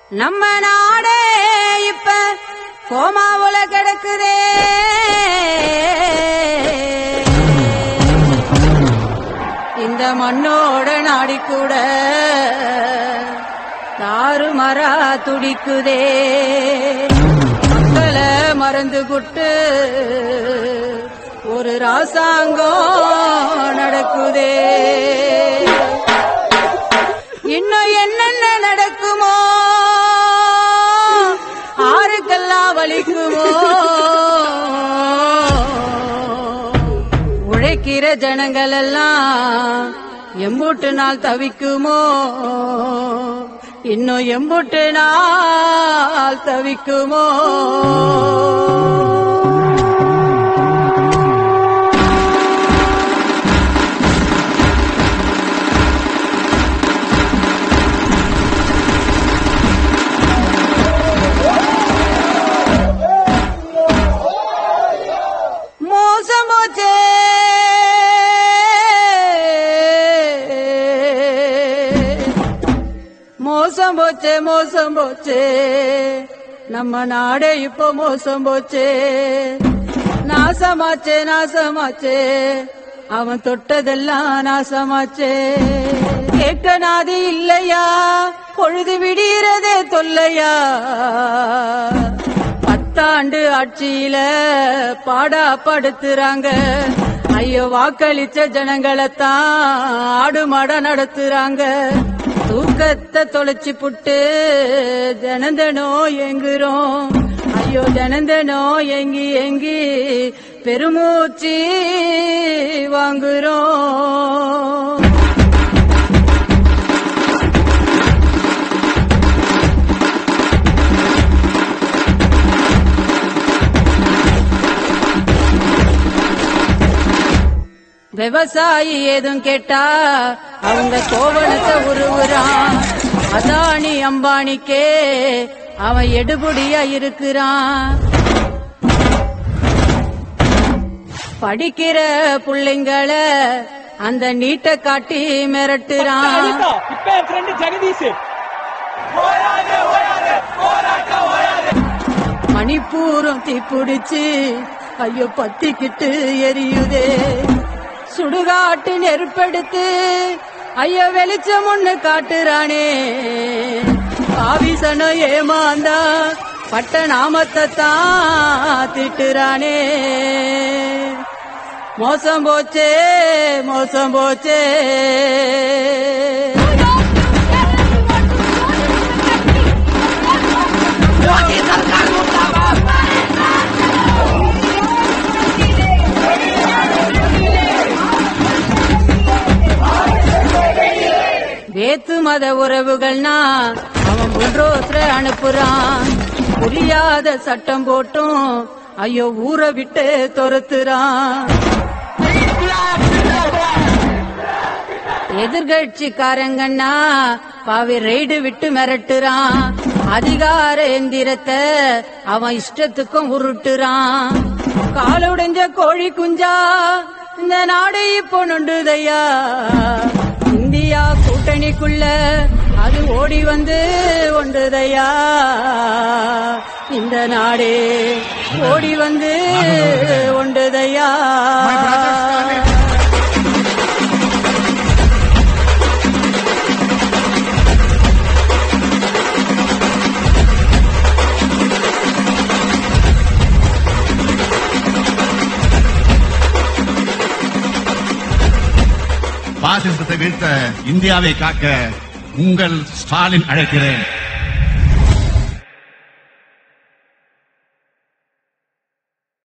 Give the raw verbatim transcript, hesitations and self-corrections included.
நம்ம நாடே இப்ப கோமாவுல கிடக்குதே. இந்த மண்ணோட நாடி கூட தாறுமாறா துடிக்குதே. மக்களை மறந்து குட்டு ஒரு ராசாங்கம் நடக்குதே. இன்னும் என்னென்ன நடக்குமோ, ஆருக்கெல்லாம் வலிக்குமோ, உழைக்கிற ஜனங்கள் எல்லாம் எம்பூட்டு நாள் தவிக்குமோ, இன்னும் எம்பூட்டு நாள் தவிக்குமோ. மோசம் போச்சே மோசம் போச்சே மோசம் போச்சே, நம்ம நாடே இப்போ மோசம் போச்சே. நாசமாச்சே நாசமாச்சே, அவன் தொட்டதெல்லாம் நாசமாச்சே. கேட்க நாதி இல்லையா, பொழுது விடுகிறதே தொல்லையா. பத்தாண்டு ஆட்சியில பாடா படுத்துறாங்க. ஐயோ, வாக்களிச்ச ஜனங்களைத்தான் ஆடு மாட நடத்துறாங்க. தூக்கத்தை தொலைச்சி புட்டு தினந்தனோ எங்குறோம். ஐயோ, தினந்தனோ எங்கி எங்கி பெருமூச்சி வாங்குறோம். விவசாயி ஏதும் கேட்டா அவங்க கோவணத்தை உருவுறான். அதானி அம்பானிக்கே அவன் எடுபடியா இருக்கிறான். படிக்கிற பிள்ளைங்களை அந்த நீட்டை காட்டி மிரட்டுறான். மணிப்பூரும் தீப்பிடிச்சு ஐயோ பத்திக்கிட்டு எரியுதே. சுடுகாட்டு நெருப்பெடுத்து ஐயோ வெளிச்சம் ஒண்ணு காட்டுறானே. ஆவிசன ஏமாந்தா பட்ட நாமத்தை தான் திட்டுறானே. மோசம் போச்சே மோசம் போச்சே. வேத்து மத உறவுகள்னா அவன் ஒன்றோத்திர அனுப்புறான். புரியாத சட்டம் போட்டும் ஐயோ ஊரை விட்டு துரத்துறான். எதிர்கட்சிக்காரங்கன்னா பாவி ரெய்டு விட்டு மிரட்டுறான். அதிகார எந்திரத்தை அவன் இஷ்டத்துக்கும் உருட்டுறான். காலுடைஞ்ச கோழி குஞ்சா இந்த நாடு இப்போ நொண்டுதையா. இந்தியா கூட்டணிக்குள்ள அது ஓடி வந்து ஒன்றுதையா. இந்த நாடே ஓடி வந்து ஒன்றுதையா. பாசிசத்தை வீழ்த்த இந்தியாவை காக்க உங்கள் ஸ்டாலின் அழைக்கிறேன்.